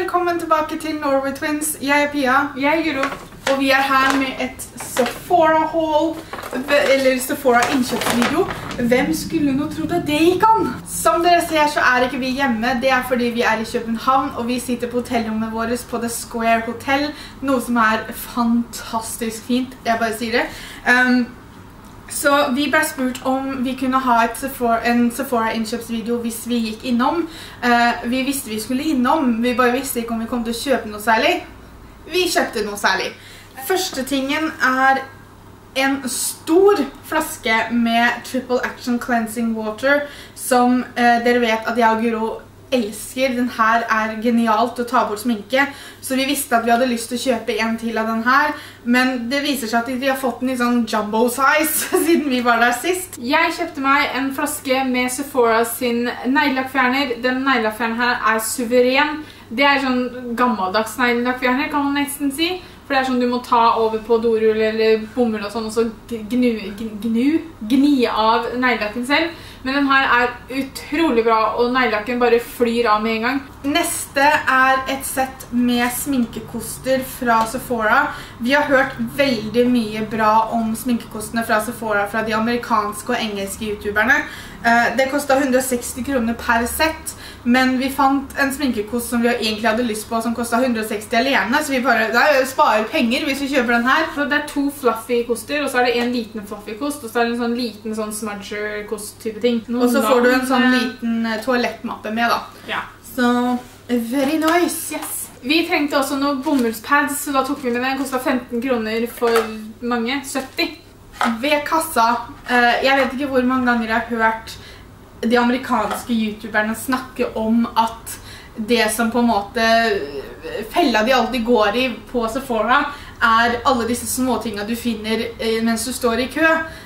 velkommen tilbake til Norway Twins. Jeg Pia. Jeg Guro. Og vi her med et Sephora-haul, eller Sephora-innkjøpsvideo. Hvem skulle nå trodd at det gikk an? Som dere ser så ikke vi hjemme. Det fordi vi i København, og vi sitter på hotellrommet vårt på The Square Hotel. Noe som fantastisk fint, jeg bare sier det. Så vi ble spurt om vi kunne ha en Sephora-innkjøpsvideo hvis vi gikk innom. Vi visste vi skulle innom, vi bare visste ikke om vi kom til å kjøpe noe særlig. Vi kjøpte noe særlig. Første tingen en stor flaske med Triple Action Cleansing Water, som dere vet at jeg og Guro elsker. Den her genialt å ta bort sminke, så vi visste at vi hadde lyst til å kjøpe en til av den her, men det viser seg at vi har fått den i sånn jumbo size siden vi var der sist. Jeg kjøpte meg en flaske med Sephora sin neglelakkfjerner. Den neglelakkfjerneren her suveren. Det sånn gammeldags neglelakkfjerner, kan man nesten si. For det sånn du må ta over på dorull eller bomull og sånn, og så gni av neglelakken selv. Men den her utrolig bra, og neglelakken bare flyr av med en gang. Neste et sett med sminkekoster fra Sephora. Vi har hørt veldig mye bra om sminkekostene fra Sephora fra de amerikanske og engelske youtuberne. Det kostet 160 kroner per sett, men vi fant en sminkekost som vi egentlig hadde lyst på, som kostet 160 alene, så vi bare sparer penger hvis vi kjøper den her. Så det 2 fluffy koster, og så det en liten fluffy kost, og så det en sånn liten sånn smudger-kost-type ting. Og så får du en sånn liten toalettmappe med da. Ja. Så, very nice. Yes. Vi trengte også noen bomullspads, så da tok vi med det. Den kostet 15 kroner for mange, 70. Ved kassa, jeg vet ikke hvor mange ganger jeg har hørt de amerikanske youtuberne snakke om at det som på en måte fella de alltid går i på Sephora alle disse småtingene du finner mens du står i kø.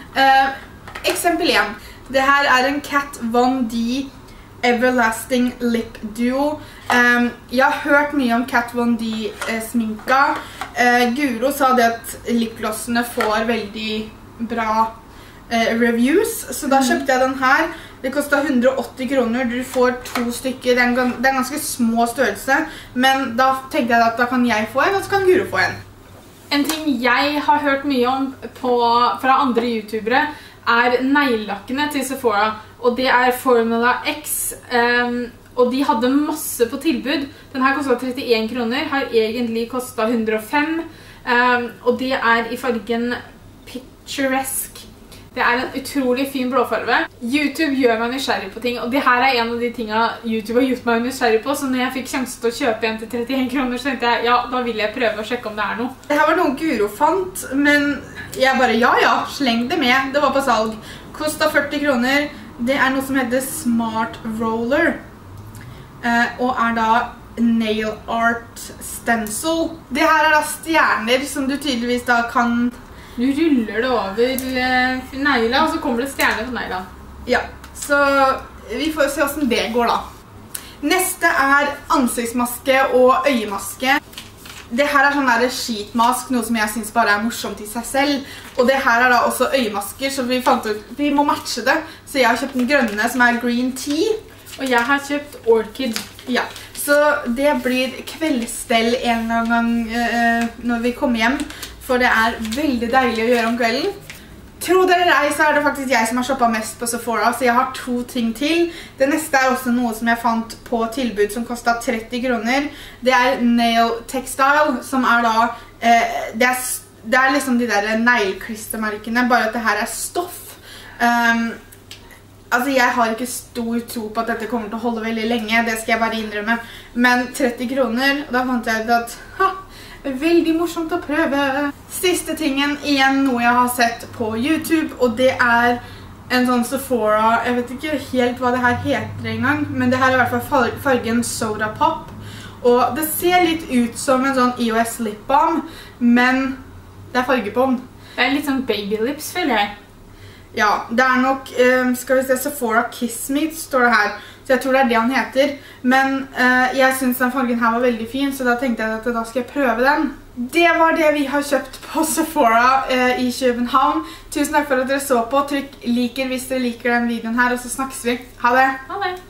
Eksempel 1. Det her en Kat Von D Everlasting Lip Duo. Jeg har hørt mye om Kat Von D sminka. Guro sa det at lipglossene får veldig bra reviews, så da kjøpte jeg den her. Det kostet 180 kroner, du får 2 stykker, det en ganske små størrelse, men da tenkte jeg at da kan jeg få en, og så kan Guro få en. En ting jeg har hørt mye om fra andre youtubere neglelakkene til Sephora, og det Formula X, og de hadde masse på tilbud. Den her kostet 31 kroner, har egentlig kostet 105, og det i fargen Picturesque. Det en utrolig fin blåfarve. YouTube gjør meg nysgjerrig på ting, og det her en av de tingene YouTube har gjort meg nysgjerrig på, så når jeg fikk sjansen til å kjøpe en til 31 kroner, så tenkte jeg, ja, da vil jeg prøve å sjekke om det noe. Det her var noe Guro fant, men jeg bare, ja, sleng det med. Det var på salg. Kostet 40 kroner. Det noe som heter Smart Roller, og da Nail Art Stencil. Det her da stjerner som du tydeligvis da kan... Du ruller det over negla, og så kommer det stjerner på negla. Ja, så vi får se hvordan det går da. Neste ansiktsmaske og øyemaske. Det her sånn sheetmask, noe som jeg synes bare morsomt i seg selv. Og det her da også øyemasker, så vi fant ut vi må matche det. Så jeg har kjøpt den grønne, som green tea. Og jeg har kjøpt Orchid. Ja, så det blir kveldsstell en gang når vi kommer hjem. For det veldig deilig å gjøre om kvelden. Tro dere ei, så det faktisk jeg som har shoppet mest på Sephora, så jeg har 2 ting til. Det neste også noe som jeg fant på tilbud som kostet 30 kroner. Det Nail Textile, som da... Det liksom de der negleklistermerkene, bare at det her stoff. Altså, jeg har ikke stor tro på at dette kommer til å holde veldig lenge, det skal jeg bare innrømme. Men 30 kroner, og da fant jeg ut at... Veldig morsomt å prøve. Siste tingen, igjen noe jeg har sett på YouTube, og det en sånn Sephora, jeg vet ikke helt hva det her heter engang, men det her i hvert fall fargen Soda Pop, og det ser litt ut som en sånn EOS lip balm, men det farge på den. Det litt sånn baby lips, føler jeg. Ja, det nok, skal vi se, Sephora Kiss Me står det her. Så jeg tror det det han heter. Men jeg synes den fargen her var veldig fin, så da tenkte jeg at da skal jeg prøve den. Det var det vi har kjøpt på Sephora i København. Tusen takk for at dere så på. Trykk liker hvis dere liker den videoen her, og så snakkes vi. Ha det! Ha det!